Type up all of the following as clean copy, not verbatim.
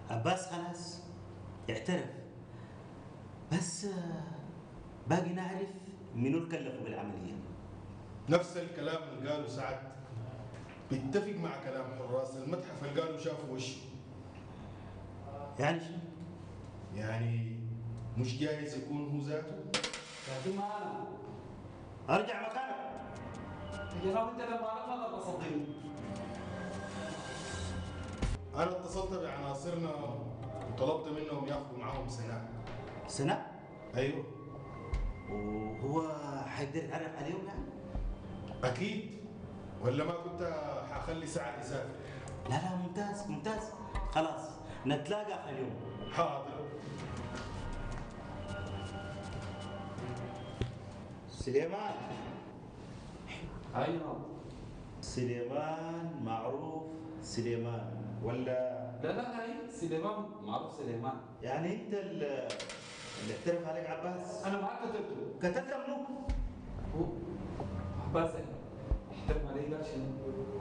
عباس خلاص اعترف، بس باقي نعرف منو اللي كلفه بالعملية. نفس الكلام اللي قاله سعد بيتفق مع كلام حراس المتحف اللي قالوا شافوا وشه. يعني شنو؟ يعني مش جايز يكون هو ذاته. لكن ما انا ارجع مكانك. يا جماعه انت لما عرفت ما تصدقني. انا اتصلت بعناصرنا وطلبت منهم ياخذوا معاهم سناء. سناء؟ ايوه وهو حيقدر يتعرف عليهم يعني؟ اكيد، ولا ما كنت حخلي سعد يسافر. لا لا، ممتاز ممتاز. خلاص نتلاقى آخر اليوم. حاضر. سليمان. ايوه. سليمان معروف سليمان ولا؟ لا لا هي سليمان معروف سليمان. يعني انت اللي اعترف عليك عباس؟ انا ما كتبته. كتبت منو؟ هو عباس احترم علي قال شنو؟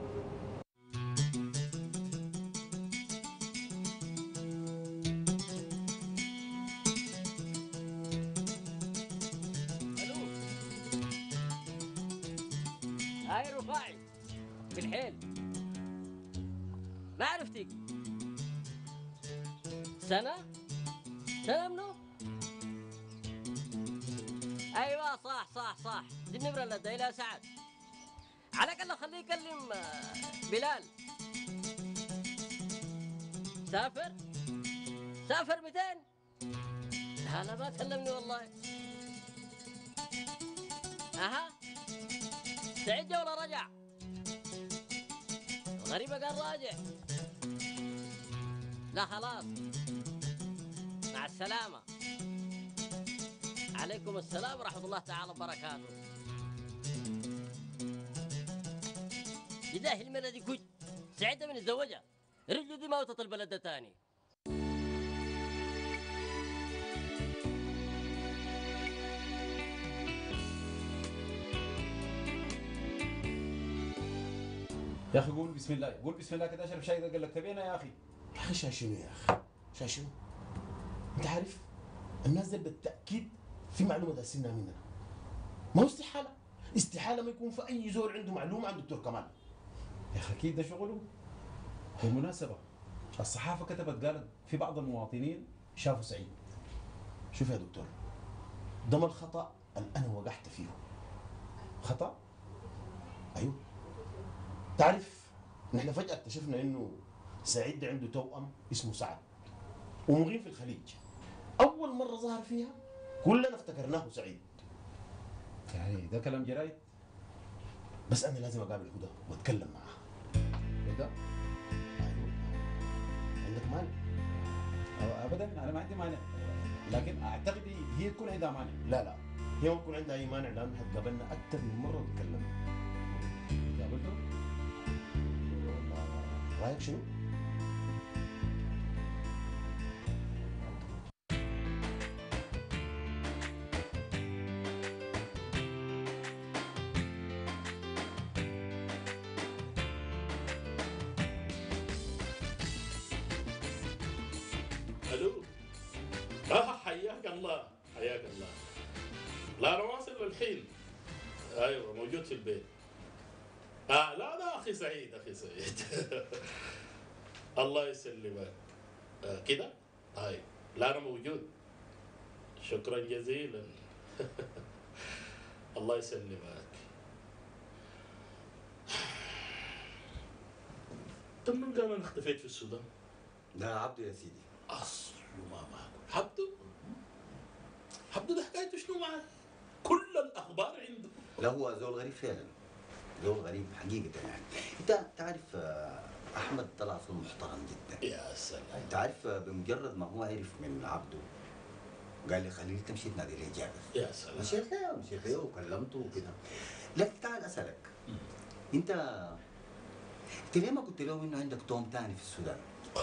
هاي رفاعي في الحيل. ما عرفتك. سنة؟ سنة منو؟ ايوه صح صح صح، دي النمرة اللي اديها سعد. على الاقل خليه يكلم بلال. سافر؟ سافر 200؟ لا ما كلمني والله. اها سعيد جا ولا رجع؟ غريبة قال راجع. لا خلاص، مع السلامة. عليكم السلام ورحمة الله تعالى وبركاته. بداية المرة دي كوج سعيدة من الزوجة، رجله دي موتة البلد ده تاني. يا اخي قول بسم الله، قول بسم الله كده اشرب شاي. اذا قال لك تبينا يا اخي. يا اخي شاي شنو يا اخي؟ شاي شنو؟ انت عارف الناس دي بالتاكيد في معلومه دارسينها مننا. ما هو استحاله، استحاله ما يكون في اي زول عنده معلومه عن دكتور كمال. يا اخي اكيد ده شغله. بالمناسبه الصحافه كتبت قالت في بعض المواطنين شافوا سعيد. شوف يا دكتور، ده ما الخطا اللي انا وقعت فيه. خطا؟ ايوه. تعرف نحن فجاه اكتشفنا انه سعيد ده عنده توأم اسمه سعد ومقيم في الخليج. اول مره ظهر فيها كلنا افتكرناه سعيد. يعني ده كلام جرايد؟ بس انا لازم اقابل هدى واتكلم معها. ده ايوه. عندك مانع؟ ابدا انا ما عندي مانع، لكن اعتقد هي تكون عندها مانع. لا لا، هي ما بيكون عندها اي مانع لانها تقابلنا اكثر من مره وتكلمنا. قابلته؟ رايك شنو؟ الو. حياك الله حياك الله. لا انا واصل الحين. ايوه موجود في البيت. لا لا اخي سعيد اخي سعيد. الله يسلمك. كده؟ طيب لا انا موجود. شكرا جزيلا. الله يسلمك. طب من قال انا اختفيت في السودان؟ ده عبده يا سيدي. اصله ما معكم حبده. حبده ده حكايته شنو معاه؟ كل الاخبار عنده. لا هو زول غريب فعلا، زول غريب حقيقة يعني. انت تعرف احمد طلع في محترم جدا. يا سلام. انت عارف بمجرد ما هو عرف من عبده قال لي خليني تمشي تنادي لي جابر. يا سلام. مشيت له وكلمته وكده. لكن تعال اسالك، انت ليه ما قلت لهم انه عندك توم تاني في السودان؟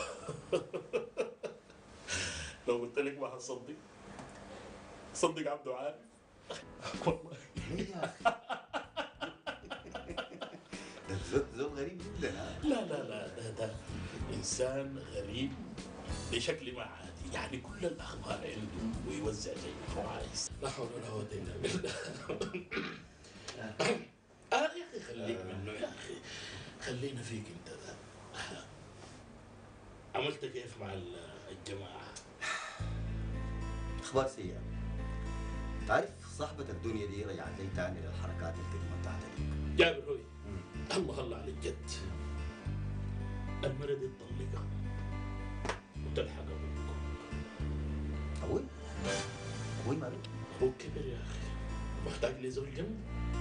لو قلت لك ما هتصدق. صدق عبده عارف. والله. ليه يا اخي؟ ده زول غريب جدا. لا لا لا ده انسان غريب بشكل ما عادي، يعني كل الاخبار عنده ويوزع زي ما هو عايز. لا حول ولا قوه الا بالله. يا اخي خليك منه يا اخي، خلينا فيك انت ده. عملت كيف مع الجماعه؟ اخبار سيئه. تعرف صاحبة الدنيا دي رجعت لي تاني للحركات القديمة بتاعتها دي. جابر هوي، الله الله على الجد. المرة دي تطلقها وتلحق ابوك. ابوي ماله؟ اخوك كبر يا اخي، محتاج لزوج جنب.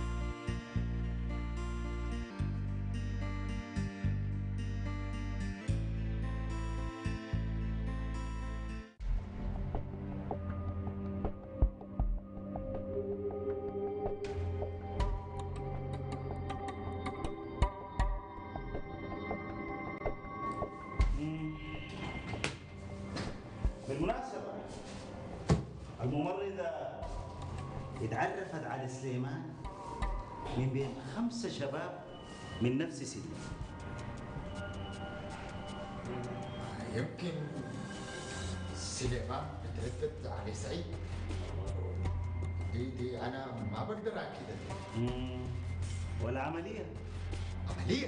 بالمناسبة الممرضة اتعرفت على سليمان من بين 5 شباب من نفس سنه. يمكن سليمان بتردد على سعيد. دي انا ما بقدر اكد. والعملية عمليه؟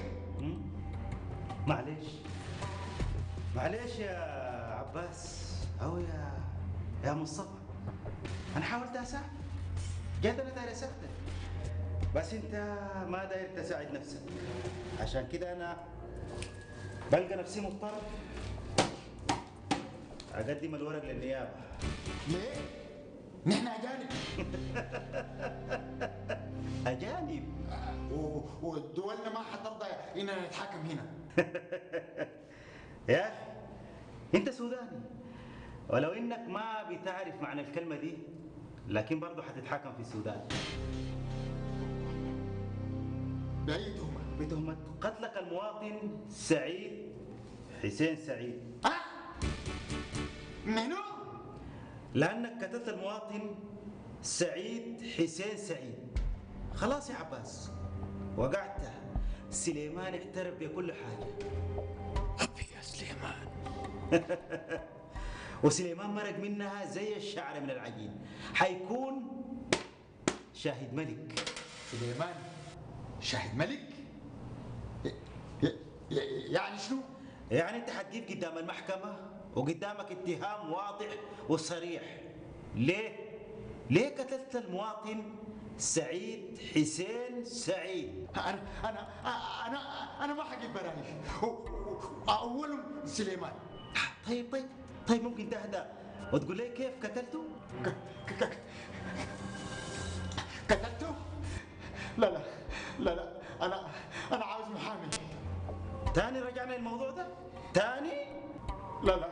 معليش يا عباس او يا مصطفى، انا حاولت اساعدك، جد انا داير اساعدك، بس انت ما داير تساعد نفسك، عشان كده انا بلقى نفسي مضطر اقدم الورق للنيابه. ليه؟ نحن اجانب. اجانب؟ ودولنا ما حترضى اننا نتحاكم هنا. يا اخي انت سوداني، ولو انك ما بتعرف معنى الكلمه دي لكن برضه حتتحاكم في السودان. باي تهمه؟ بتهمه قتلك المواطن سعيد حسين سعيد. منو؟ لانك قتلت المواطن سعيد حسين سعيد. خلاص يا عباس، وقعت. سليمان اعترف بكل حاجه. ابي يا سليمان. وسليمان مرق منها زي الشعر من العجين، حيكون شاهد ملك. سليمان شاهد ملك؟ يعني شنو؟ يعني انت حتجيب قدام المحكمة وقدامك اتهام واضح وصريح. ليه قتلت المواطن سعيد حسين سعيد؟ انا ما حجيب براهين. اولهم سليمان. طيب ممكن تهدى وتقول لي كيف قتلته؟ قتلته؟ لا انا عاوز محامي. تاني رجعنا للموضوع ده؟ تاني؟ لا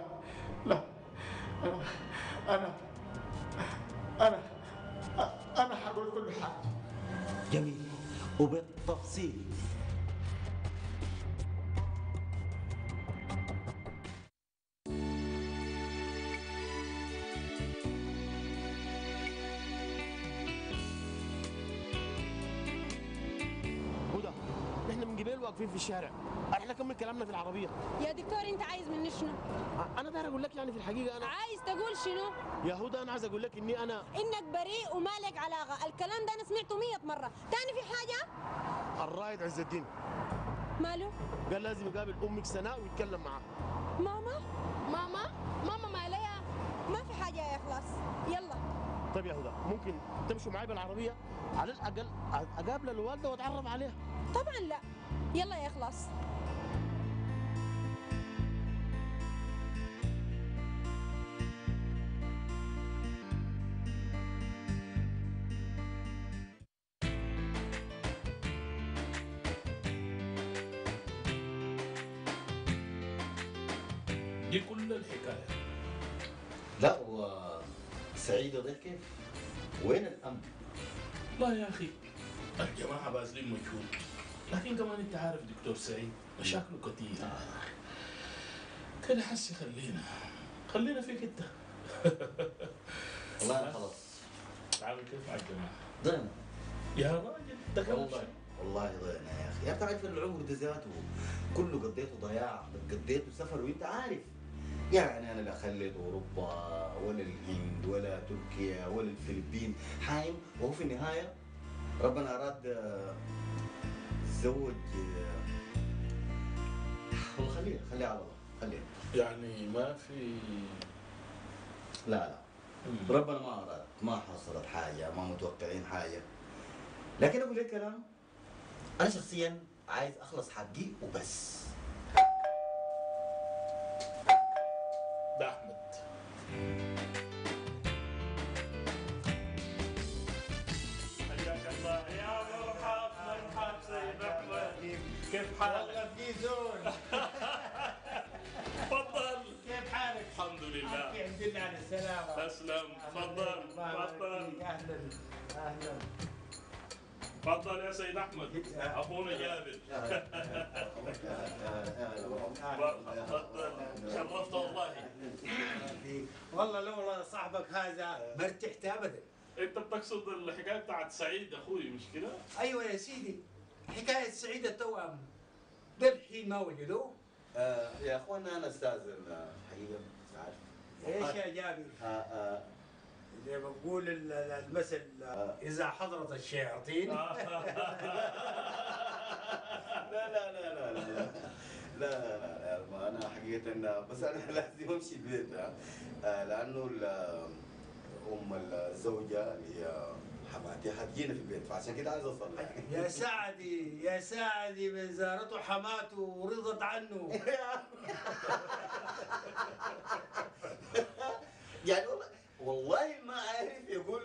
انا حقول كل حاجه. جميل وبالتفصيل. هدى، احنا من قبل واقفين في الشارع، احنا نكمل كلامنا في العربيه. يا دكتور انت عايز مني شنو؟ انا داير اقول لك يعني في الحقيقه انا عايز تقول شنو؟ يا هدى انا عايز اقول لك انك بريء وما لك علاقه، الكلام ده انا سمعته 100 مره، تاني في حاجه؟ الرائد عز الدين ماله؟ قال لازم يقابل امك سناء ويتكلم معاها. ماما مالها؟ ما في حاجه يا اخلاص، يلا. طيب يا هدى، ممكن تمشوا معي بالعربيه على الاقل اقابل الوالده واتعرف عليها. طبعا لا، يلا يا اخلاص. دي كل الحكايه. لا وسعيد ده كيف؟ وين الامن؟ لا يا اخي الجماعه باذلين مجهود، لكن كمان انت عارف دكتور سعيد مشاكله كثيره. كده حسي خلينا فيك انت. والله خلاص. تعالوا كيف مع الجماعه؟ ضينا يا راجل ده كلام شيء. والله ضينا يا اخي، يا تعرف العمر ده ذاته كله قضيته ضياع، قضيته سفر، وانت عارف يعني انا لا خليت اوروبا ولا الهند ولا تركيا ولا الفلبين حايم، وهو في النهايه ربنا اراد تزوج. والله خليها على الله، خليها. يعني ما في لا ربنا ما اراد، ما حصلت حاجه، ما متوقعين حاجه. لكن اقول لك كلام، انا شخصيا عايز اخلص حقي وبس. ده احمد. حياك الله يا مرحب سيد احمد، كيف حالك؟ والله في زول. تفضل. كيف حالك؟ الحمد لله. الحمد لله على السلامة. تسلم. تفضل تفضل. أهلا أهلا. تفضل يا سيد احمد، اخونا جابر. تفضل، شرفت والله. والله لولا صاحبك هذا ما ارتحت ابدا. انت بتقصد الحكايه بتاعت سعيد اخوي مش كده؟ ايوه يا سيدي، حكايه سعيد التوأم ده الحين ما وجدوه. يا اخوانا انا استاذن حقيقه، مش عارف ايش يا جابر؟ زي ما بقول المثل اذا حضرت الشياطين. لا لا لا لا لا لا لا لا انا حقيقه بس انا لازم امشي البيت لانه ام الزوجه اللي هي حماتي حتجينا في البيت، فعشان كده عايز اوصل. يا سعدي يا سعدي من زارته حماته ورضت عنه. يعني والله ما عارف يقول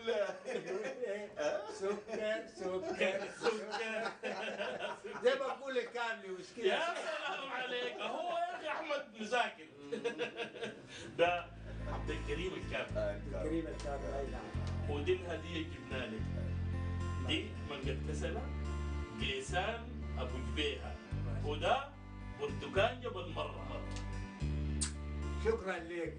سكر سكر سكر زي ما بقول لك كاملي وش كده. يا سلام عليك، هو يا اخي احمد مذاكر. ده عبد الكريم الكامل. كريم الكامل، اي نعم. ودي الهديه جبنا لك، دي من قد كسلة قيسان ابو جبيهه، وده برتقان جبل مره. شكرا لك.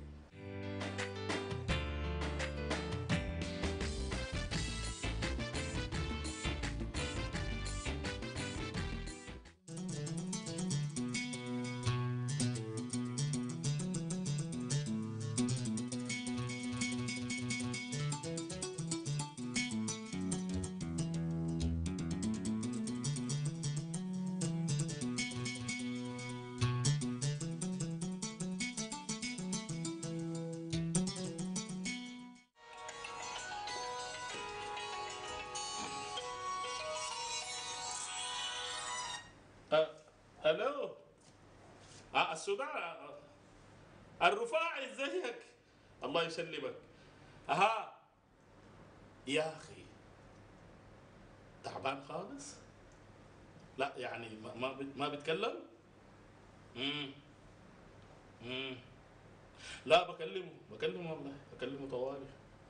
الو. السودان. الرفاعي ازيك؟ الله يسلمك. اها يا اخي تعبان خالص؟ لا يعني ما بيتكلم؟ لا بكلمه والله، بكلمه طوالي.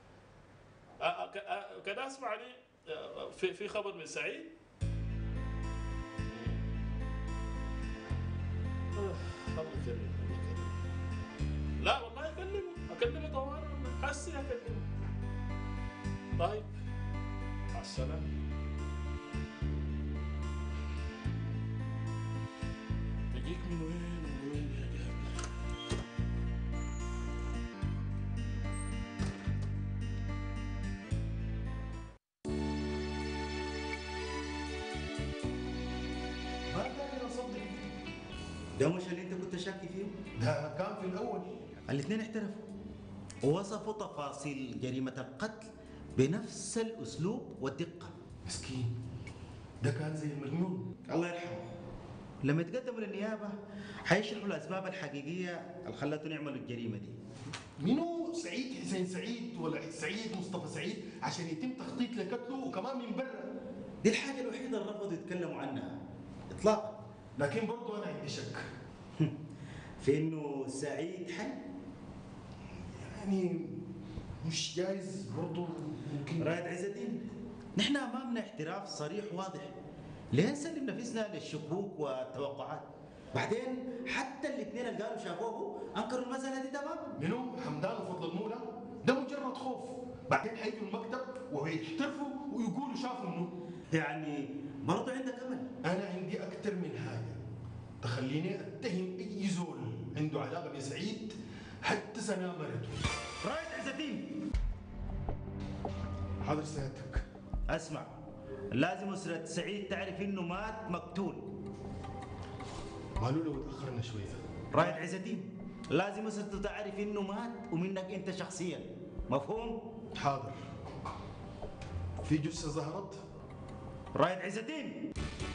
كده اسمعني، في خبر من سعيد؟ الله يكرمه الله يكرمه. لا والله اكلمه طوالي، حسي اكلمه. طيب مع السلامة. تجيك من وين يا جابر؟ ما كان يصدق. ده مش اللي انت كنت شاكي فيه؟ ده كان في الاول. الاثنين اعترفوا ووصفوا تفاصيل جريمة القتل بنفس الأسلوب والدقة. مسكين، ده كان زي المجنون. الله يرحمه. لما يتقدموا للنيابة حيشرحوا الأسباب الحقيقية اللي خلتهم يعملوا الجريمة دي. منو سعيد حسين سعيد ولا سعيد مصطفى سعيد عشان يتم تخطيط لقتله وكمان من برا؟ دي الحاجة الوحيدة اللي رفضوا يتكلموا عنها إطلاقا. لكن برضه أنا عندي شك في إنه سعيد حي. يعني مش جايز برضه ممكن. رائد عز الدين، نحن أمامنا اعتراف صريح واضح. ليه نسلم نفسنا للشكوك والتوقعات؟ بعدين حتى الاثنين اللي قالوا شافوه انكروا المسألة دي تماما. منو؟ حمدان وفضل المولى؟ ده مجرد خوف، بعدين حيجوا المكتب ويحترفوا ويقولوا شافوا منو. يعني برضه عندك امل؟ انا عندي اكثر من حاجه تخليني اتهم اي زول عنده علاقه بسعيد حتى سنة مرته. رايد عز الدين، حاضر سيادتك. اسمع، لازم أسرة سعيد تعرف إنه مات مقتول. ماله لو تأخرنا شوية؟ رايد عز الدين، لازم أسرته تعرف إنه مات ومنك أنت شخصيا، مفهوم؟ حاضر. في جثة ظهرت؟ رايد عز الدين،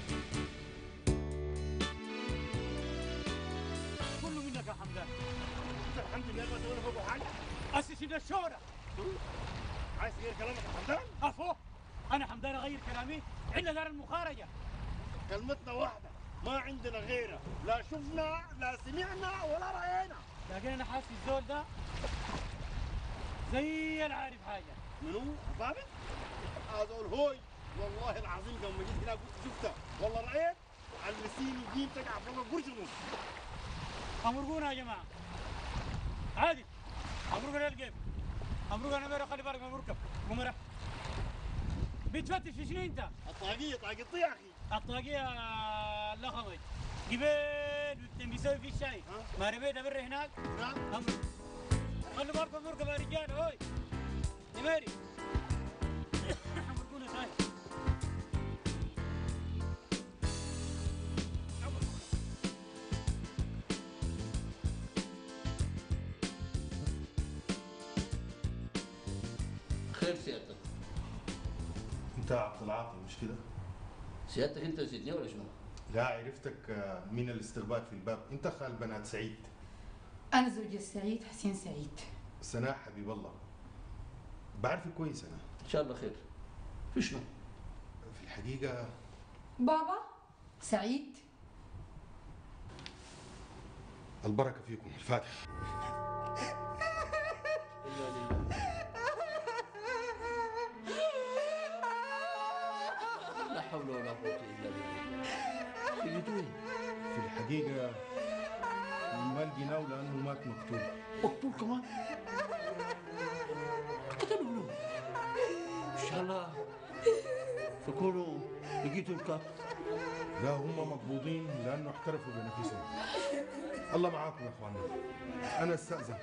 كله منك يا حمدان. الحمد لله ما سوينا فوق حاجه. اسس من الشهره. عايز تغير كلامك يا حمدان؟ افو انا حمدان اغير كلامي؟ عندنا دار المخارجه. كلمتنا واحده، ما عندنا غيرها، لا شفنا لا سمعنا ولا راينا. لكن انا حاسس الزول ده زي العارف حاجه. منو؟ ضابط؟ هذول هوي والله العظيم لما جيت هنا قلت شفتها والله رايت على السين وجيم تقع فوق قرش ونص. امرقونا يا جماعه. عادي امرقنا الجيب. امرقنا مره خلي بالك من المركب ومره. بتفتش في شنو انت؟ الطاقيه طاقيتي يا اخي. الطاقيه اللخمي جبال بيسوي في الشاي. ما رميتها برا هناك؟ نعم. خلوا بالكم المركب يا رجال. هوي نميري امرقونا صاير. خير سيادتك؟ انت عبد العاطي مش كده؟ سيادتك انت نسيتني ولا شنو؟ لا عرفتك من الاستقبال في الباب، انت خال بنات سعيد. أنا زوجة سعيد، حسين سعيد. سناء حبيب الله. بعرفك كويس انا. ان شاء الله خير. في شنو؟ في الحقيقة بابا سعيد. البركة فيكم. الفاتحة. لا حول ولا قوة الا بالله. لقيتوه؟ في الحقيقة ما لقيناه لأنه مات مقتول. مقتول كمان؟ قتلوا له. ان شاء الله تكونوا لقيتوا الكاب. لا هم مقبوضين لأنه احترفوا بنفسهم. الله معاكم يا اخواننا. أنا استأذن.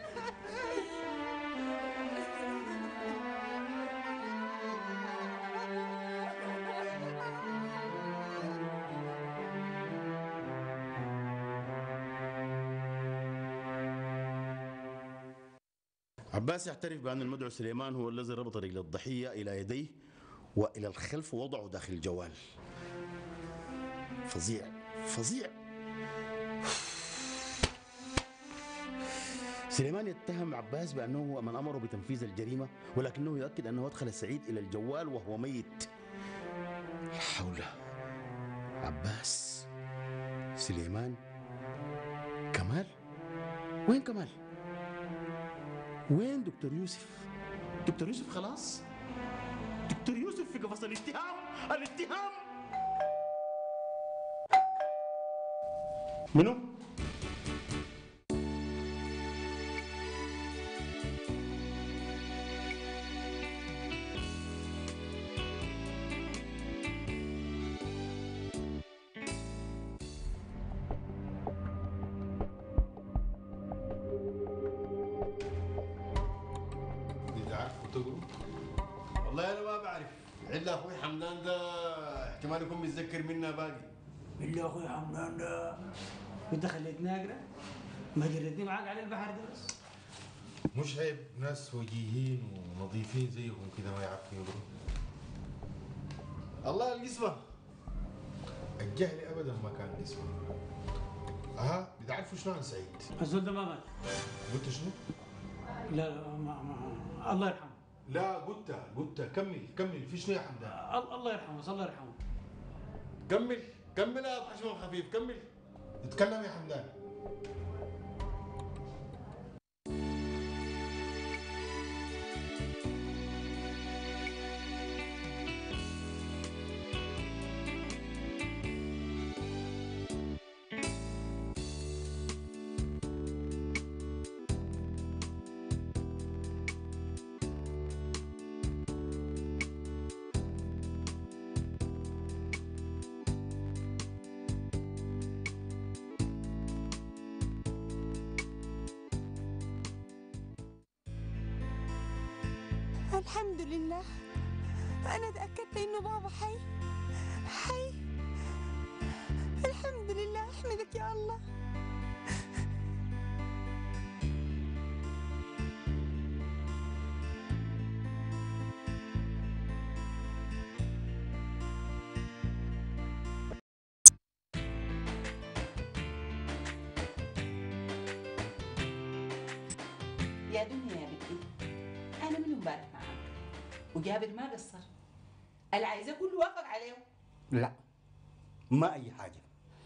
عباس يعترف بأن المدعو سليمان هو الذي ربط رجل الضحية إلى يديه وإلى الخلف ووضعه داخل الجوال. فظيع فظيع. سليمان يتهم عباس بأنه هو من أمره بتنفيذ الجريمة، ولكنه يؤكد أنه أدخل سعيد إلى الجوال وهو ميت. لا حول. عباس، سليمان، كمال. وين كمال؟ وين دكتور يوسف؟ دكتور يوسف خلاص؟ دكتور يوسف في قفص الاتهام. الاتهام منو؟ والله انا ما بعرف، الا اخوي حمدان ده احتمال يكون متذكر منا باقي. بالله اخوي حمدان ده انت خليتني اقرا؟ ما جريتني معاك على البحر ده بس. مش عيب ناس وجيهين ونظيفين زيهم كده ما يعرفوا يقروا؟ الله القسمه. الجهل ابدا ما كان قسمه. بتعرفوا شنو عن سعيد؟ الزول ده ما مات. قلت شنو؟ لا ما الله يرحمه. لا قلت كمل في شنو يا حمدان؟ الله يرحمه الله يرحمه. كمل يا حشمه خفيف كمل. اتكلم يا حمدان. الحمد لله، أنا تأكدت إنه بابا حي. الحمد لله، أحمدك يا الله. يا دنيا يا بنتي، أنا من امبارح معاك وجابر ما قصر، اللي عايزاه كله وافق عليه. لا، ما اي حاجه.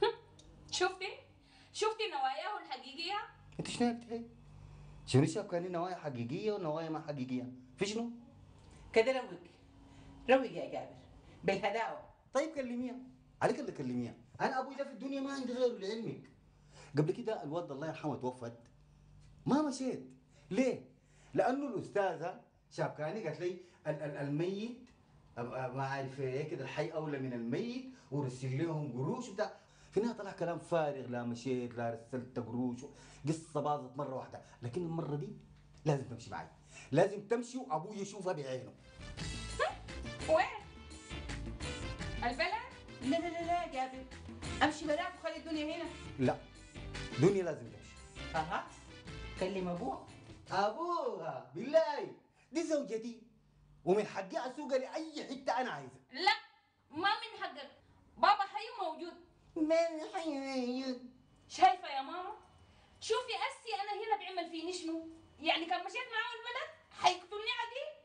شفتي نواياه الحقيقية؟ انت شنو بتحكي؟ شنو شايف نوايا حقيقيه ونوايا ما حقيقيه؟ في شنو؟ كده روق يا جابر بالهداوة. طيب كلميها، عليك اللي كلميها. انا ابوي ده في الدنيا ما عندي غيره لعلمك. قبل كده الوالده الله يرحمها توفت، ما مشيت. ليه؟ لانه الاستاذه شابكاني قالت لي الميت ما عارف ايه كده، الحي اولى من الميت، ورسل لهم قروش وبتاع. في النهايه طلع كلام فارغ، لا مشيت لا رسلت قروش، قصه باظت مره واحده. لكن المره دي لازم تمشي معي، لازم تمشي وابوي يشوفها بعينه. وين؟ البلد؟ لا يا جابر، امشي براك وخلي الدنيا هنا. لا، دنيا لازم تمشي. خلاص كلم ابوها بالله، دي زوجتي ومن حقي اسوقها لاي حته انا عايزها. لا، ما من حقك، بابا حي موجود. من حي موجود. شايفة يا ماما؟ شوفي أسي أنا هنا بعمل فيني شنو؟ يعني كان مشيت معاه البلد حيقتلني عديل.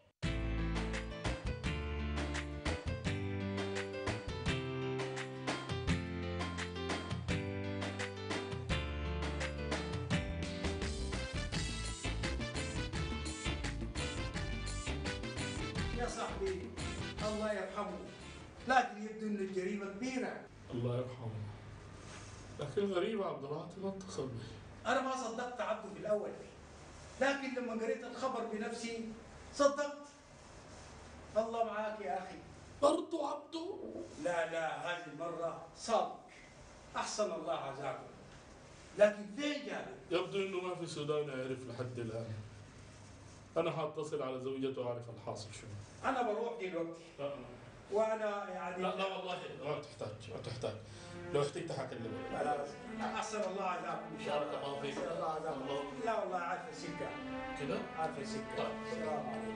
يا صاحبي الله يرحمه، لكن يبدو ان الجريمه كبيره. الله يرحمه. لكن غريب عبد العاطي ما اتصل بي. انا ما صدقت عبده في الاول، لكن لما قريت الخبر بنفسي صدقت. الله معاك يا اخي. برضو عبده؟ لا هذه المره صادق. احسن الله عزاكم. لكن فين جابر؟ يبدو انه ما في سودان يعرف لحد الان. انا حاتصل على زوجته واعرف الحاصل شنو. انا بروح دلوقتي. وانا يعني لا والله ما تحتاج. لو احتجت حكلمك. خلاص، احسن الله عزاكم ان شاء الله. بارك الله فيك. احسن الله عزاكم. لا والله عارف السكه. كده؟ عارف السكه. طيب. السلام عليكم.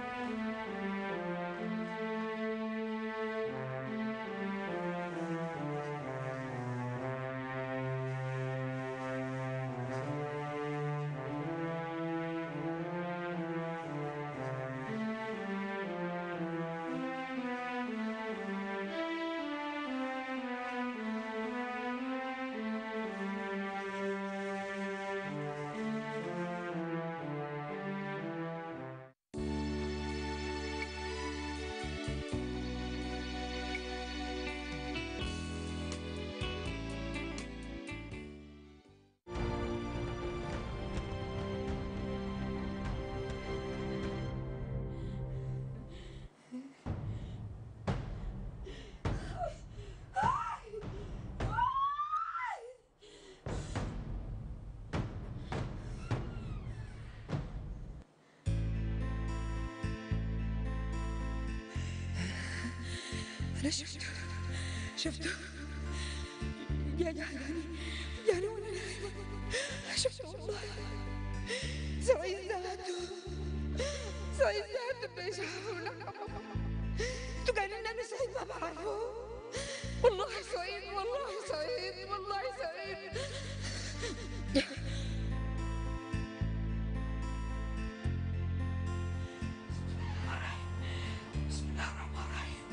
أنا شفته جاني وأنا نايمة، شفته والله. سعيد ذاته بيشعروا انتوا قايلين ان انا سعيد ما بعرفه. والله سعيد والله سعيد. بسم الله الرحمن الرحيم.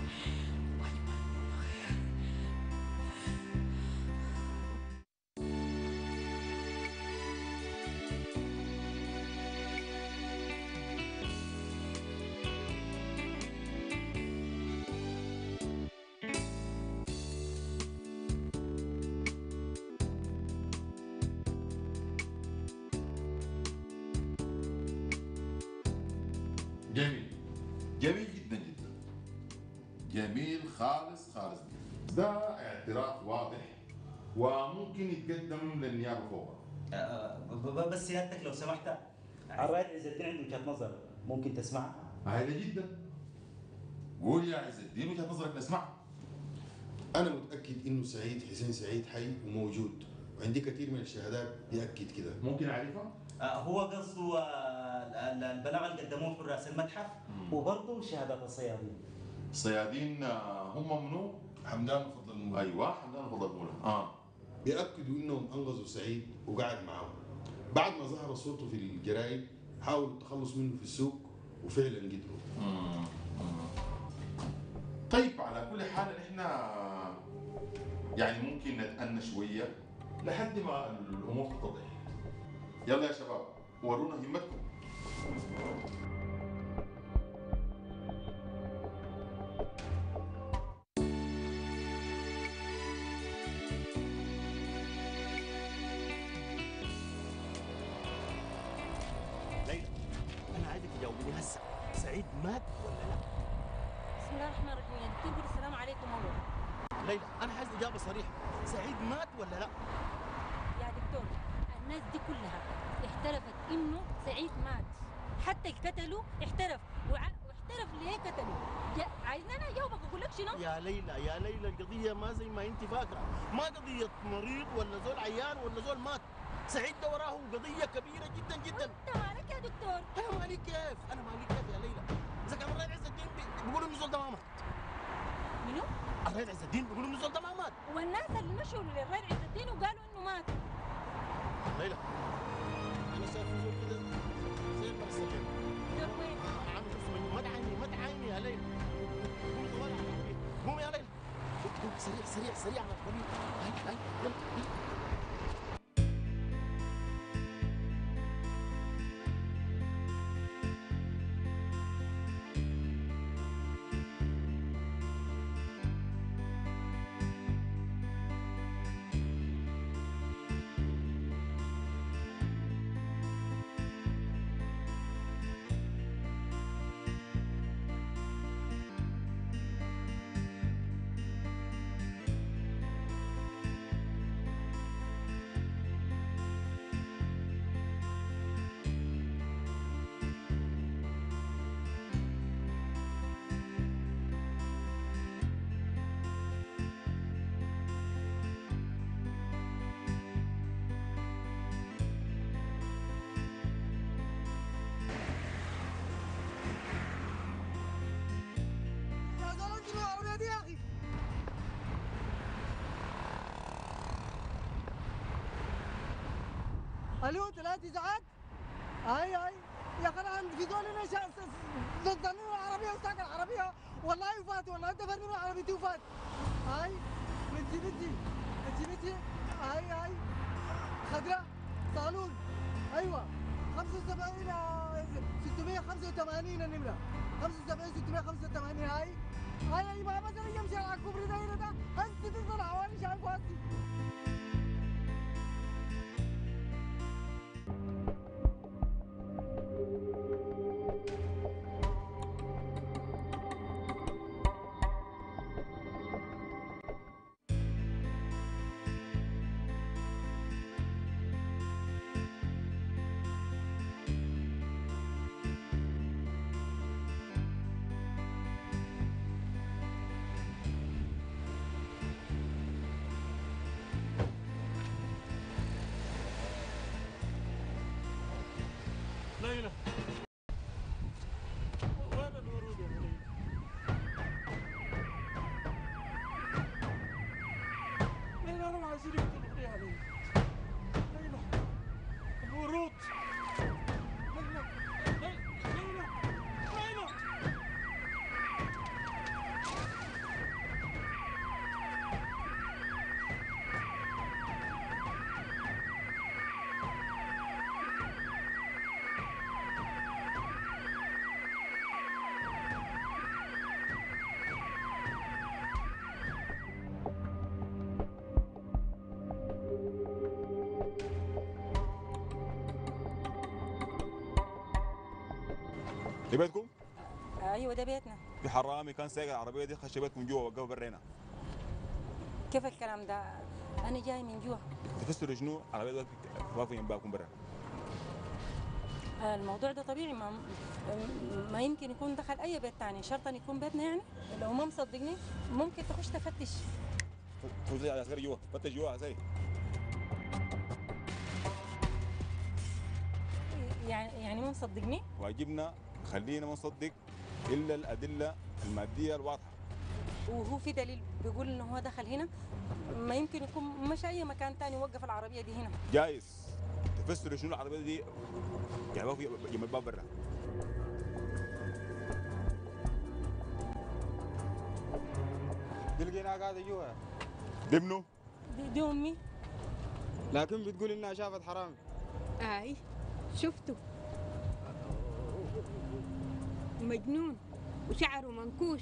جميل جدا جدا، جميل خالص. ده اعتراف واضح وممكن يتقدم للنيابه فورا. بس سيادتك لو سمحت، الرائد عز الدين عنده وجهه نظر، ممكن تسمعها؟ هايلة جدا. قول يا عز الدين وجهة نظرك نسمعها. أنا متأكد إنه سعيد حسين سعيد حي وموجود، وعندي كثير من الشهادات بيأكد كده. ممكن أعرفها؟ هو قصده البلاغ اللي قدموه حراس المتحف وبرضه شهادات الصيادين. الصيادين هم منو؟ حمدان وفضل المولى. ايوه حمدان وفضل المولى. بيأكدوا إنهم أنقذوا سعيد وقعد معاهم. بعد ما ظهر صورته في الجرايد حاولوا التخلص منه في السوق وفعلا قدروا. طيب على كل حال احنا يعني ممكن نتأنى شوية لحد ما الأمور تتضح. يلا يا شباب ورونا همتكم. ليلى انا عايزك تجاوبيني هسه، سعيد مات ولا لا؟ بسم الله الرحمن الرحيم. يا دكتور قول السلام عليكم اول. ليلى انا عايز اجابه صريحه، سعيد مات ولا لا؟ يا دكتور الناس دي كلها احترفت انه سعيد مات، حتى القتلوا احترف واحترف ليه قتلوا. عايزني انا اجاوبك اقول لك شنو؟ يا ليلى يا ليلى القضيه ما زي ما انت فاكره، ما قضيه مريض ولا زول عيان ولا زول مات، سعيد ده وراه قضيه كبيره جدا جدا. انت مالك يا دكتور؟ انا مالي كيف؟ انا مالي كيف يا ليلى؟ اذا كان الرئيس عز الدين بيقولوا انه زول ده ما مات. منو؟ الرئيس عز الدين بيقولوا انه زول ده ما مات. والناس اللي مشوا للرئيس عز الدين وقالوا انه مات. ليلى انا شايف زول كده زي البرسلين. زول وين؟ انا عامل اسمه ما تعايني يا ليلى. قومي طوالي على الطريق، قومي يا ليلى. قومي سريع سريع سريع على الطريق. هاي يلا. الو 3 ساعات. اي يا اخي انا في زول هنا ضدني العربيه وساق العربيه والله وفات، والله دفرني من عربيتي وفات. اي بنتي اي خضراء صالون. ايوه 75 685 النمره 75 685. هاي ما مثلا يمشي على الكوبري ده هنا ده هسه تنزل حوالي شايف هسه. ليلى وين الورود يا ليلى؟ ليلى انا ما عايزين يقتلوا لي علي. ليلى الورود. ليلى في بيتكم؟ ايوه ده بيتنا. في حرامي كان سايق العربيه دي خش بيتكم جوا وقفوا برينا. كيف الكلام ده؟ انا جاي من جوا. تفسروا شنو؟ العربيه دي واقفه جنبكم برا. الموضوع ده طبيعي، ما يمكن يكون دخل اي بيت تاني، شرط ان يكون بيتنا يعني. لو ما مصدقني ممكن تخش تفتش. خذ يا عسكري جوا، فتش جوا يا عسكري. يعني ما مصدقني؟ واجبنا خلينا ما نصدق الا الادله الماديه الواضحه. وهو في دليل بيقول انه هو دخل هنا؟ ما يمكن يكون مشى اي مكان تاني وقف العربيه دي هنا. جايز تفسر شنو العربيه دي جابوها في يم الباب برا. دي لقيناها قاعده جوا. دي منو؟ دي امي. لكن بتقول انها شافت حرامي. اي شفته مجنون وشعره منكوش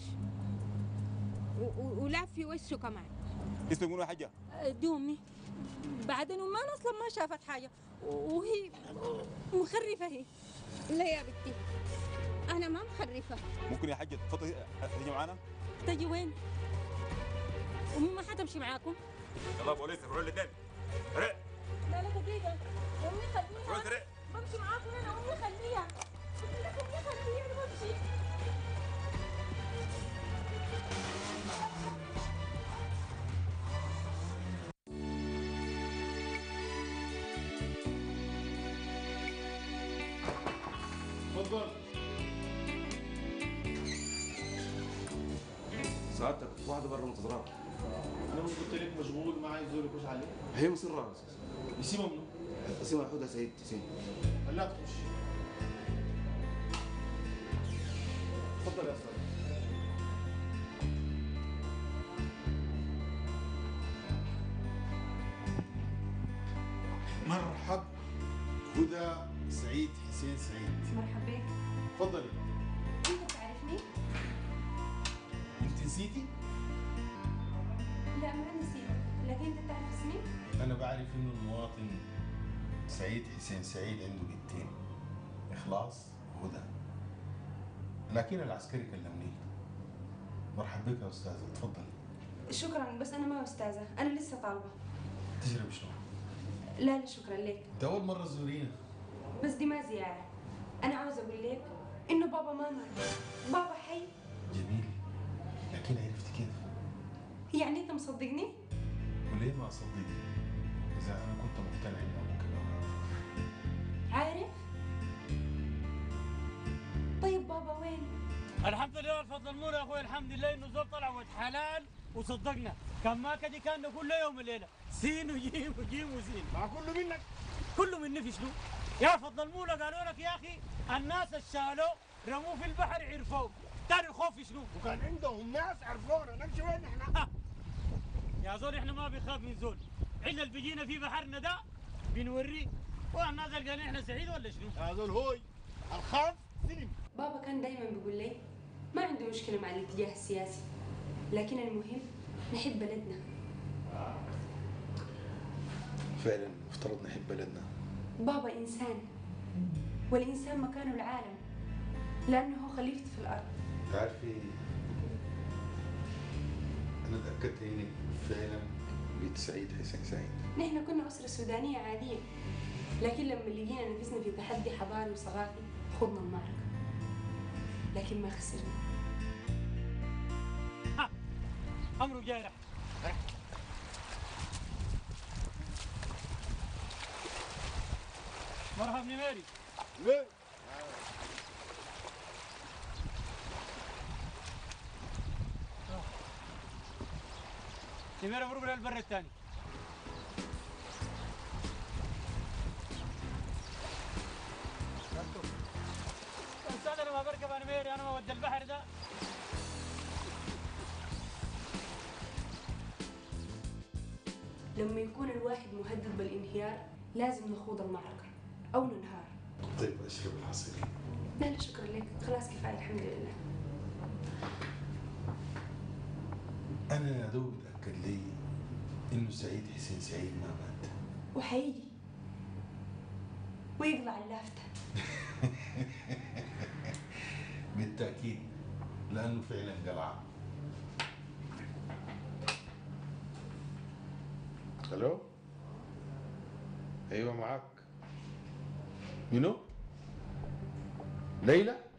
ولف في وشه كمان. اسمك منو يا حاجه؟ دي امي. بعدين امي انا اصلا ما شافت حاجه وهي مخرفه هي. لا يا بنتي انا ما مخرفه. ممكن يا حاجه تفضلي تيجي معانا؟ تجي وين؟ امي ما حتمشي معاكم. يلا بوليس روحوا الاثنين. رق. لا دقيقه امي خليها. روح رق. بمشي معاكم انا. امي خليها. امي خليها انا بمشي. تفضل. سعادتك واحدة برا منتظراك. انا مش قلت لك مشغول ما عايز زول يخش عليه؟ هي مصرة اساسا. اسمها منو؟ اسمها حودة سعيد حسين. خليها تخش. تفضل يا استاذ. مرحب. هدى سعيد حسين سعيد. مرحبا بك. تفضلي. انت بتعرفني؟ انت نسيتي؟ لا ما نسيت، لكن انت بتعرف اسمي؟ انا بعرف انه المواطن سعيد حسين سعيد عنده بنتين، اخلاص وهدى. لكن العسكري كلمني. مرحبا بك يا استاذه، تفضلي. شكرا بس انا ما استاذه، انا لسه طالبه. تشرب شنو؟ لا شكرا لك. انت اول مره تزورينا. بس دي ما زياره. انا عاوزه اقول لك انه بابا ما مات، بابا حي. جميل، لكن عرفتي كيف؟ يعني انت مصدقني؟ وليه ما اصدقك؟ اذا انا كنت مقتنع ان ابوك ما مات. عارف؟ طيب بابا وين؟ الحمد لله الفضل المولى يا اخوي، الحمد لله انه زول طلع ولد حلال وصدقنا. كان ما كده كان نقول له يوم الليله سين وجيم وجيم وسين. ما كله منك. كله مني في شنو؟ يا فضل المولى قالوا لك يا اخي الناس الشالوا رموه في البحر عرفوه، تاني الخوف في شنو؟ وكان عندهم ناس عرفونا نمشي وين احنا؟ يا زول احنا ما بنخاف من زول، احنا اللي بيجينا في بحرنا ده بنوريه، والناس اللي قالوا احنا سعيد ولا شنو؟ يا زول هوي الخاف سلم. بابا كان دايما بيقول لي ما عنده مشكله مع الاتجاه السياسي، لكن المهم نحب بلدنا. فعلا افترض نحب بلدنا. بابا انسان، والانسان مكانه العالم، لانه هو خليفته في الارض. تعرفي انا اتاكدت انك فعلا بنت سعيد حسين سعيد. نحن كنا اسره سودانيه عاديه، لكن لما لقينا نفسنا في تحدي حضاري وثقافي خضنا المعركه، لكن ما خسرنا. امره جارح. مرحبا نميري. ليه؟ نميري مبروك للبر الثاني. استاذ انا ما بركب انا نميري، انا ما ودي البحر ده. لما يكون الواحد مهدد بالانهيار لازم نخوض المعركة أو ننهار. طيب اشرب العصير. لا شكرا لك، خلاص كفاية الحمد لله. انا يا دوب اتاكد لي انه سعيد حسين سعيد ما مات. وحيجي ويقلع اللافتة. بالتاكيد لانه فعلا قلع. الو؟ ايوه معاك. منو؟ ليلى